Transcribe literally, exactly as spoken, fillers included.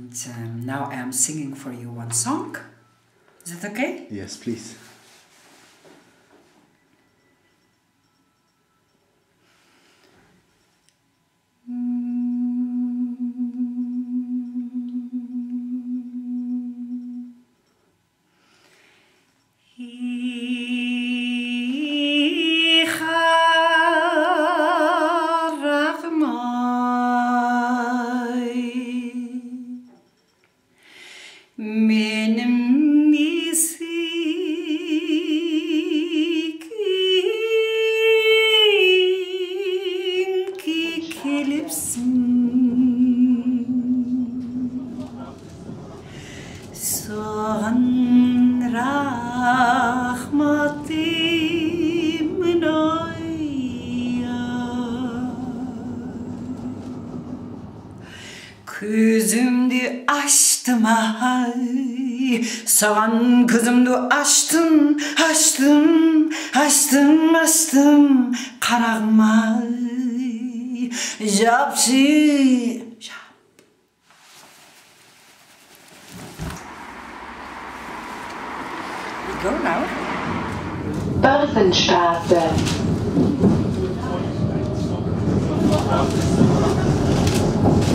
And um, now I am singing for you one song. Is it okay? Yes, please. Benim misin ki kelipsin Soğan rahmetim noya Kızımdı açtım ay Soğan kızımdı açtım Açtım, açtım, açtım Karağım ay Japşi Jap We go now Börsenstraße